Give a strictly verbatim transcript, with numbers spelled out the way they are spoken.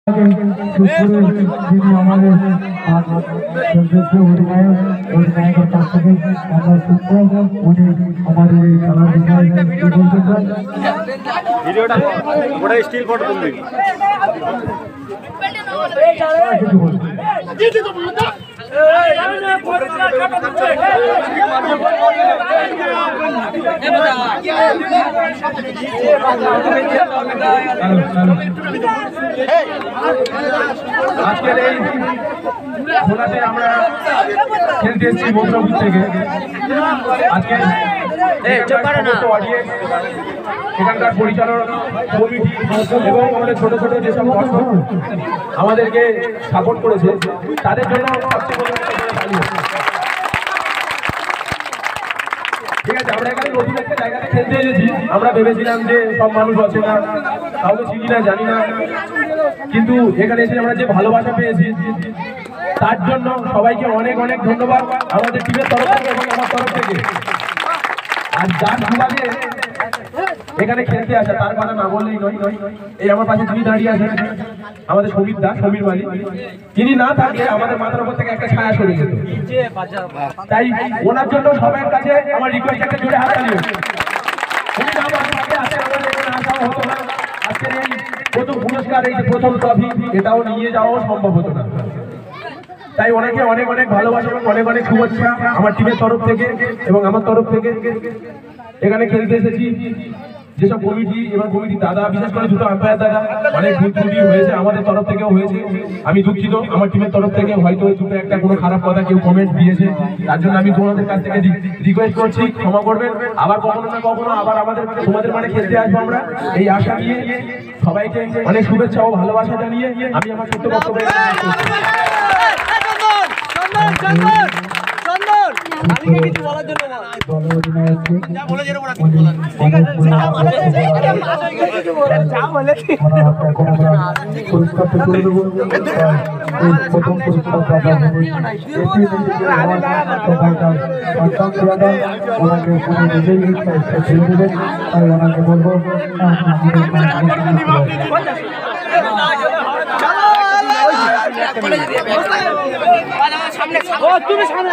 যিনি আমাদের অধিনায়ক অধিনায়কের কাছ থেকে আমরা শুনবো উনি আমাদের এই খেলার বিষয়ে কি বলতে চান। ভিডিওটা ওটা স্টিল ফটো তুলবে কিছু বলুন। আজকের এই খেলাতে আমরা খেলতে এসেছি মধ্যপুর থেকে। আজকে এখানকার পরিচালক কমিটি এবং আমাদের ছোট ছোট যেসব দর্শক আমাদেরকে সাপোর্ট করেছে তাদের জন্য ঠিক আছে। আমরা এখানে নতুন একটা জায়গাতে খেলতে এসেছি। আমরা ভেবেছিলাম যে সব মানুষ আছে না, কাউকে চিনি না, জানি না, কিন্তু এখানে এসে আমরা যে ভালোবাসা পেয়েছি তার জন্য সবাইকে অনেক অনেক ধন্যবাদ আমাদের টিমের তরফ থেকে এবং আমার তরফ থেকে। আর যার সুবাদে এখানে খেলতে আসা তার কথা না বললেই নয়। এই আমার পাশে যিনি দাঁড়িয়ে আছেন আমাদের সমীর দা, সমীর মালিক, তিনি না থাকলে আমাদের মাথার উপর থেকে একটা ছায়া সরে যেত। তাই ওনার জন্য সবার কাছে আমার রিকোয়েস্ট একটা জোরে হাততালি হোক। উনি না আমাদের আসে আমাদের এখানে আসাও হতো না, আজকের এই প্রথম পুরস্কার, এই প্রথম ট্রফি এটাও নিয়ে যাওয়াও সম্ভব হতো না। তাই ওনাকে অনেক অনেক ভালোবাসা এবং অনেক অনেক শুভেচ্ছা আমার টিমের তরফ থেকে এবং আমার তরফ থেকে। এখানে খেলতে এসেছি যেসব কমিটি এবং কমিটি দাদা, বিশেষ করে দুটো আম্পায়ার দাদা, অনেক ভুল ত্রুটি হয়েছে, আমাদের তরফ থেকেও হয়েছে, আমি দুঃখিত। আমার টিমের তরফ থেকে হয়তো দুটো একটা কোনো খারাপ কথা কেউ কমেন্ট দিয়েছে, তার জন্য আমি তোমাদের কাছ থেকে রিকোয়েস্ট করছি, ক্ষমা করবেন। আবার কখনো না কখনো আবার আমাদের তোমাদের মানে খেলতে আসবো আমরা, এই আশা নিয়ে সবাইকে অনেক শুভেচ্ছা ও ভালোবাসা জানিয়ে আমি আমার ছোট্ট বক্তব্য প্রথম পুরস্কার ওনাকে নিজেই ছেড়ে দেবেন। তাই ওনাকে বলবো তুমি সামনে